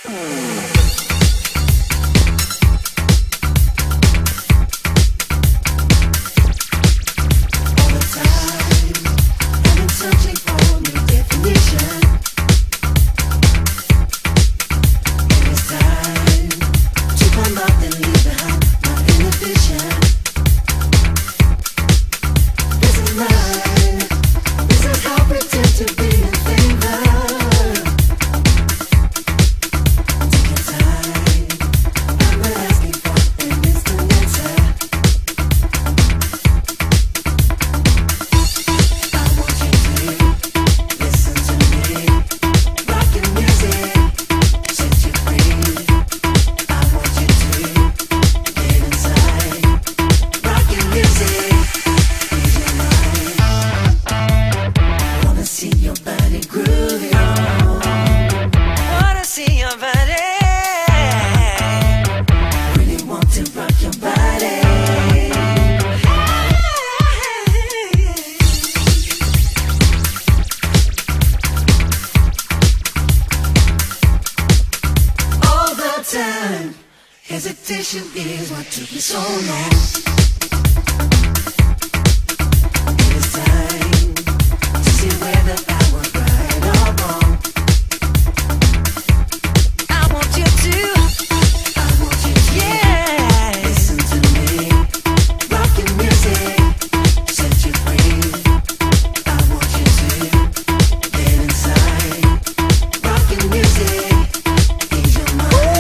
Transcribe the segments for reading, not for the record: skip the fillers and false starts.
Hesitation is what took me so long. It's time to see whether I was right or wrong. I want you to, yeah, listen to me. Rockin' music, set you free. I want you to get inside. Rockin' music, ease your mind.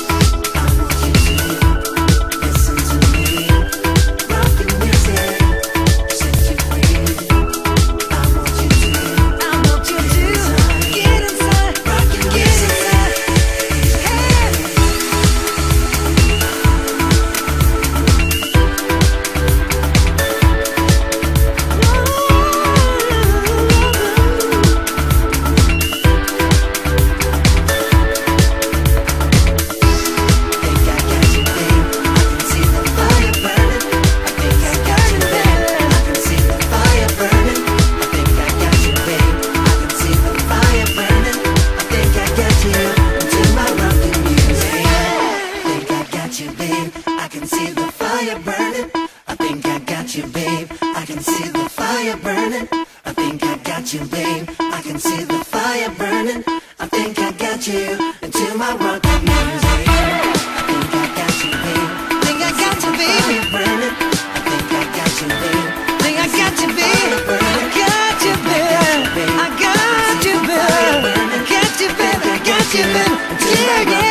I can see the fire burning. I think I got you, babe. I can see the fire burning. I think I got you, babe. I can see the fire burning. I think I got you into my rockin' music. I think I got you, babe. Think I got you, babe. Fire burning. I think I got you, babe. Think I got you, babe. I got you, babe. I got you, babe. I got you, babe. I got you, babe. Yeah, yeah.